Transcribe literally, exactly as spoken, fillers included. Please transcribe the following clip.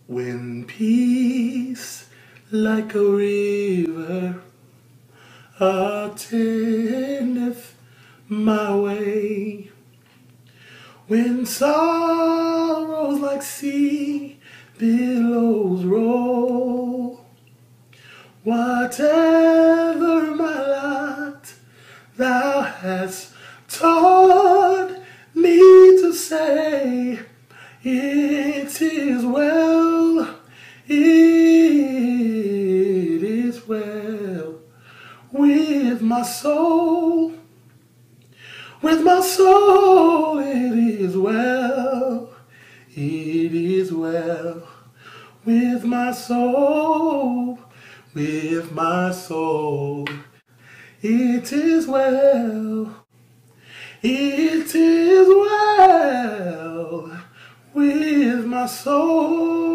When peace like a river attendeth my way, when sorrows like sea billows roll, whatever my lot, thou hast taught me to say, it is well, it is well with my soul, with my soul, it is well, it is well with my soul, with my soul, it is well, it is well with my soul.